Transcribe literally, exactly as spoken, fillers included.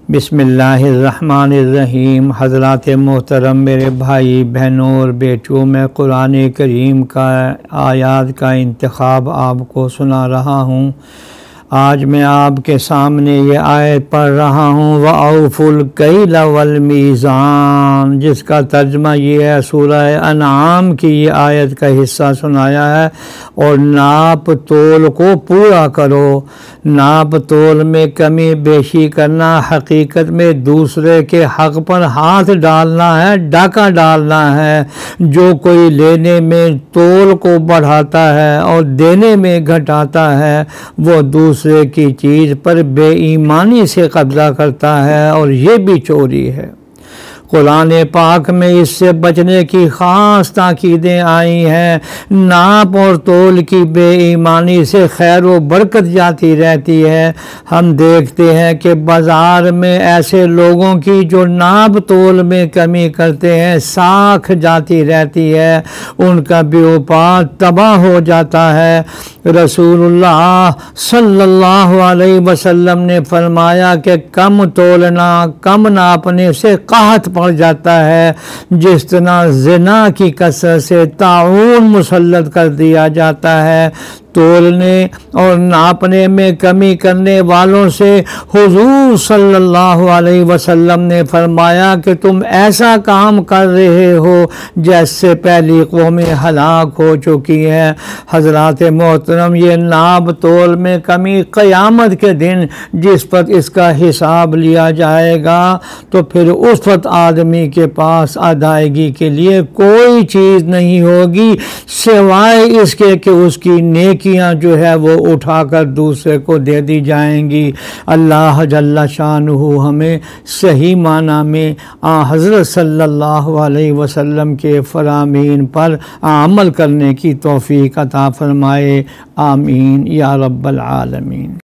बिस्मिल्लाहिर्रहमानिर्रहीम। हज़रात मोहतरम मेरे भाई बहनों और बेटियों, मैं कुरान करीम का आयात का इंतखाब आपको सुना रहा हूँ। आज मैं आपके सामने ये आयत पढ़ रहा हूँ, व औफुल कैल वल मीज़ान, जिसका तर्जमा ये है, सूरह अनाम की ये आयत का हिस्सा सुनाया है। और नाप तोल को पूरा करो। नाप तोल में कमी बेशी करना हकीकत में दूसरे के हक़ पर हाथ डालना है, डाका डालना है। जो कोई लेने में तोल को बढ़ाता है और देने में घटाता है, वो दूसरे की चीज़ पर बेईमानी से कब्ज़ा करता है, और ये भी चोरी है। कुरान पाक में इससे बचने की ख़ास ताकीदें आई हैं। नाप और तोल की बेईमानी से खैर व बरकत जाती रहती है। हम देखते हैं कि बाज़ार में ऐसे लोगों की जो नाप तोल में कमी करते हैं, साख जाती रहती है, उनका व्यापार तबाह हो जाता है। रसूलुल्लाह सल्लल्लाहु अलैहि वसल्लम ने फरमाया कि कम तोलना, कम नापने से कहत पड़ जाता है। जिस तरह ज़िना की कसरत से ताऊन मुसल्लत कर दिया जाता है, तोलने और नापने में कमी करने वालों से हुजूर सल्लल्लाहु अलैहि वसल्लम ने फरमाया कि तुम ऐसा काम कर रहे हो जैसे पहली कौमें हलाक हो चुकी हैं। हज़रात मोहतरम, ये नाप तोल में कमी क़यामत के दिन जिस पर इसका हिसाब लिया जाएगा, तो फिर उस वक्त आदमी के पास अदायगी के लिए कोई चीज़ नहीं होगी सिवाय इसके कि उसकी नेकी जो है वो उठाकर दूसरे को दे दी जाएंगी। अल्लाह जल्ला शानुहु हमें सही माना में आ हज़रत सल्लल्लाहु अलैहि वसल्लम के फरामीन पर अमल करने की तौफीक अता फरमाए। आमीन या रब्बल आलमीन।